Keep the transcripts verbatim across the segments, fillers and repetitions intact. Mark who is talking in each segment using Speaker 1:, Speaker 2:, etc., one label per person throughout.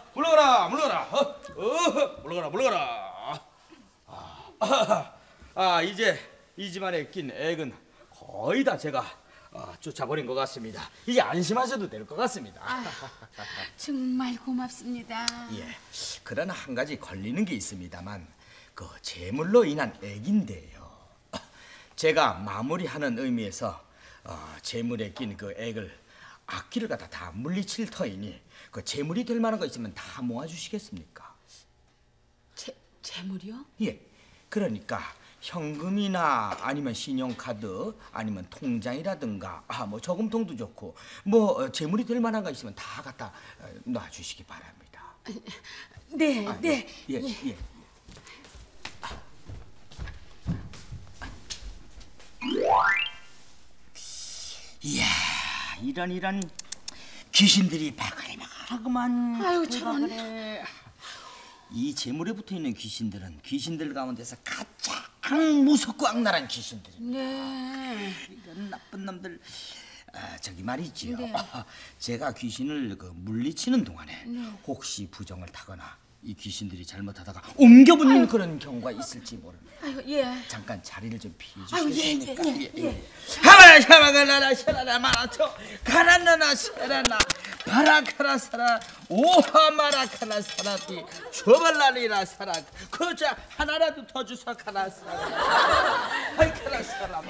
Speaker 1: 물러가라 물러가라 어, 어, 물러가라 물러가라. 아, 아 이제 이 집안에 낀 액은 거의 다 제가 어, 쫓아버린 것 같습니다. 이제 안심하셔도 될 것 같습니다.
Speaker 2: 아, 정말 고맙습니다.
Speaker 1: 예, 그러나 한 가지 걸리는 게 있습니다만 그 재물로 인한 액인데요. 제가 마무리하는 의미에서 어, 재물에 낀 그 액을 악기를 갖다 다 물리칠 터이니 그 재물이 될 만한 거 있으면 다 모아주시겠습니까?
Speaker 2: 재, 재물이요?
Speaker 1: 예, 그러니까 현금이나 아니면 신용카드 아니면 통장이라든가 아 뭐 저금통도 좋고 뭐 어, 재물이 될 만한 거 있으면 다 갖다 어, 놔주시기 바랍니다.
Speaker 2: 네,
Speaker 1: 아,
Speaker 2: 네.
Speaker 1: 예, 예. 예. 이야, 이런 이런 귀신들이 바글바글하구만.
Speaker 2: 아유, 참.
Speaker 1: 그래. 이 재물에 붙어 있는 귀신들은 귀신들 가운데서 가장 무섭고 악랄한 귀신들이.
Speaker 2: 네.
Speaker 1: 이런 나쁜 놈들. 아, 저기 말이지요.
Speaker 2: 네.
Speaker 1: 제가 귀신을 그 물리치는 동안에
Speaker 2: 네.
Speaker 1: 혹시 부정을 타거나 이 귀신들이 잘못하다가 옮겨붙는 그런 경우가 있을지 모릅니다.
Speaker 2: 아이고, 예.
Speaker 1: 잠깐 자리를 좀 비워
Speaker 2: 아유, 예,
Speaker 1: 주시겠습니까?
Speaker 2: 예, 예, 예.
Speaker 1: 하마라 샤마가라라 샤라라 마라토 가라나나 샤라나 바라카라 사라 오하마라 카라 사라티 조발라리라 사라 그자 하나라도 더 주사 카라 사라 하이 카라 사라.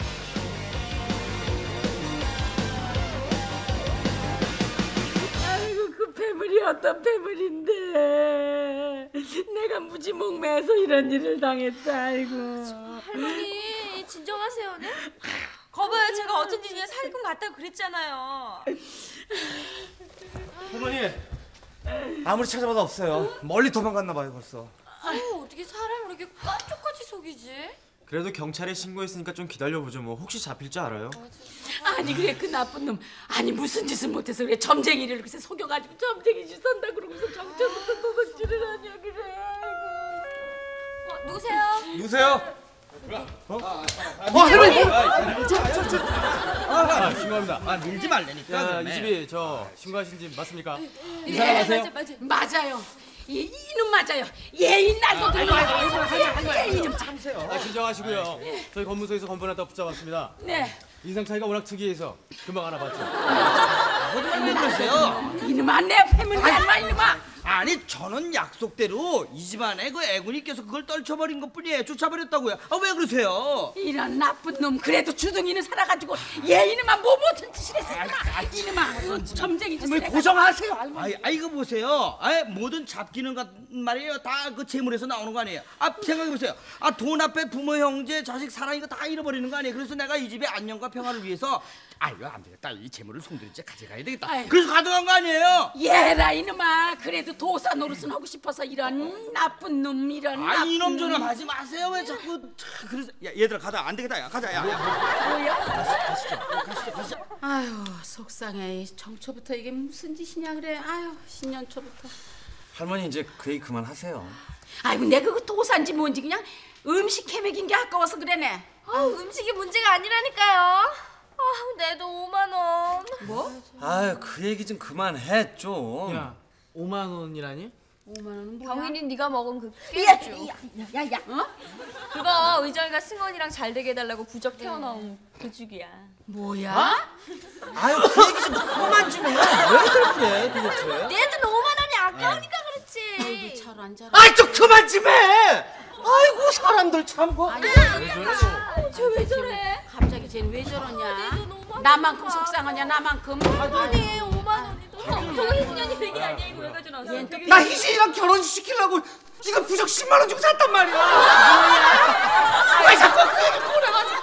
Speaker 2: 아이고, 그 패물이 어떤 패물인데 내가 무지 목매서 이런 일을 당했다. 아이고.
Speaker 3: 할머니 진정하세요. 네? 거봐요, 제가 어쩐지 그냥 살금 같다고 그랬잖아요.
Speaker 4: 할머니 아무리 찾아봐도 없어요. 멀리 도망갔나 봐요 벌써.
Speaker 3: 아유, 어떻게 사람을 이렇게 깜짝같이 속이지?
Speaker 4: 그래도 경찰에 신고했으니까 좀 기다려보죠. 뭐 혹시 잡힐 줄 알아요?
Speaker 2: 아니 그래 그 나쁜 놈 아니 무슨 짓을 못해서 그래 점쟁이를 글쎄 속여가지고 점쟁이 짓 한다 그러고서 정처부터 도둑질을 하냐 그래.
Speaker 3: 어, 누구세요?
Speaker 4: 누구세요?
Speaker 1: 어 할머니.
Speaker 4: 아, 신고합니다.
Speaker 1: 아 밀지 말라니까.
Speaker 4: 야, 이 집이 저 신고하신 집 맞습니까?
Speaker 2: 이 사람 아세요? 맞아, 맞아. 맞아요. 이 이놈 맞아요. 예인 날도 들고. 예인 참세요.
Speaker 4: 아, 진정하시고요. 저희 검문소에서 건보놨다 붙잡았습니다.
Speaker 2: 네.
Speaker 4: 인상 차이가 워낙 특이해서 금방 알아봤죠.
Speaker 1: 왜 그러세요?
Speaker 2: 이놈아 내 패물 닮아 이놈아.
Speaker 1: 아니 저는 약속대로 이 집안에 그 애군이께서 그걸 떨쳐버린 것뿐이에요. 쫓아버렸다고요. 아 왜 그러세요?
Speaker 2: 이런 나쁜 놈 그래도 주둥이는 살아가지고 얘 이놈아 뭐 못한 짓을 했었구나. 이놈아 그 점쟁이 짓을 해가지고.
Speaker 1: 고정하세요. 아이, 아 이거 보세요. 아 모든 잡기는 같 말이에요. 다 그 재물에서 나오는 거 아니에요. 아 생각해 보세요. 아 돈 앞에 부모 형제 자식 사랑 이거 다 잃어버리는 거 아니에요. 그래서 내가 이 집의 안녕과 평화를 위해서 아 이거 안 되겠다. 이 재물을 송두리째 가져가야 되겠다.
Speaker 2: 아이.
Speaker 1: 그래서 가져간 거 아니에요.
Speaker 2: 얘라 이놈아 그래도 도사 노릇은 하고 싶어서 이런 나쁜 놈 이런
Speaker 1: 아
Speaker 2: 나쁜
Speaker 1: 이놈 저놈
Speaker 2: 놈.
Speaker 1: 하지 마세요. 왜 자꾸 차, 그래서 야 얘들아 가자. 안 되겠다. 야 가자. 야.
Speaker 2: 아유 속상해. 정초부터 이게 무슨 짓이냐 그래. 아유 신년초부터.
Speaker 4: 할머니 이제 그 얘기 그만하세요.
Speaker 2: 아이고 내가 그거 도사인지 뭔지 그냥 음식 해먹인 게 아까워서 그래네.
Speaker 3: 아, 음식이 문제가 아니라니까요. 아, 내도 오만 원.
Speaker 2: 뭐?
Speaker 4: 아유 그 얘기 좀 그만해 좀.
Speaker 5: 야, 오만 원이라니?
Speaker 2: 오만 원은 뭐야?
Speaker 3: 경인이 네가 먹은 그
Speaker 2: 야,
Speaker 3: 깨주.
Speaker 2: 야야야 어?
Speaker 3: 그거 의정이가 승원이랑 잘 되게 해달라고 부적 태워놓은 그 죽이야.
Speaker 2: 뭐야?
Speaker 4: 아유 그 얘기 좀 그만 좀 해. 왜들 그래 도대체?
Speaker 3: 내돈 오만 원이 아까우니까 그렇지.
Speaker 2: 아이고 잘 앉아라.
Speaker 4: 아이 좀 그만 좀 해. 아이고 사람들 참.
Speaker 2: 아니,
Speaker 3: 쟤 왜 저래?
Speaker 2: 갑자기 쟤는 왜 저러냐?
Speaker 3: 내돈 오만 원.
Speaker 2: 나만큼 속상하냐 나만큼?
Speaker 3: 할머니 오만 원이도. 저거 희진이 언니 백일 아니야? 이거 왜 가져나왔어?
Speaker 4: 나 희진이랑 결혼 시키려고 이거 부적 십만 원 주고 샀단 말이야. 왜 자꾸 그 얘기 꺼내가지고.